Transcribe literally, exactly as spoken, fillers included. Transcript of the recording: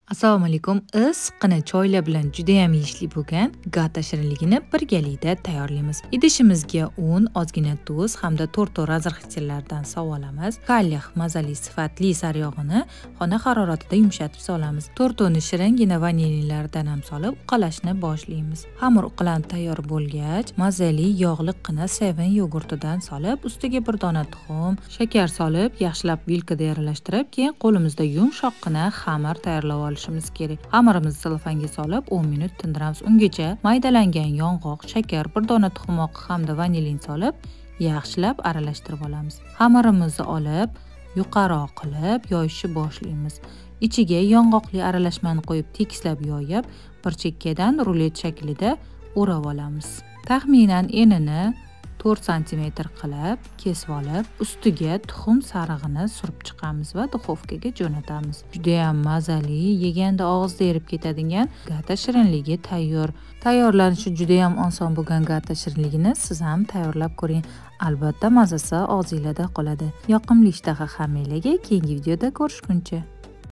Assalomu alaykum. Issiqqina choylar bilan juda ham yeyishli bo'lgan gata shirinligini birgalikda tayyorlaymiz. Idishimizga un, ozgina tuz hamda to'rt to'rt razrxitlardan solamiz. Qalliq, mazali, sifatli saryog'ini xona haroratida yumshatib solamiz. to'rt toni shiringina vanilyalardan ham solib uqalashni boshlaymiz. Xamir uqalanib tayyor bo'lgach, mazali yog'liqqina seven yogurtidan solib, ustiga bir dona tuxum, shakar solib, yaxshilab vilkada aralashtirib, keyin qo'limizda yumshoqqina xamir tayyorlab olamiz. kerak. Xamirimizni selofanga solib o'n minut tindiramiz. Ungacha maydalangan yong'oq, shakar, bir dona tuxum oqi hamda vanilin solib, yaxshilab aralashtirib olamiz. Xamirimizni olib, yuqaroq qilib yoyishni boshlaymiz. Ichiga yong'oqli aralashmani qo'yib, tekislab yoyib, bir chekkadan rulet shaklida o'rab olamiz. Taxminan enini to'rt santimetr qilib kesib olib, ustiga tuxum sarig'ini surib chiqamiz va duxovkaga jo'natamiz. Juda ham mazali, yeganda og'izda erib ketadigan gata shirinligi tayyor. Tayyorlanishi juda ham oson bo'lgan gata shirinligini siz ham tayyorlab ko'ring. Albatta mazasi og'zingizda qoladi. Yoqimli ishtaha hammalarga. Keyingi videoda ko'rishguncha.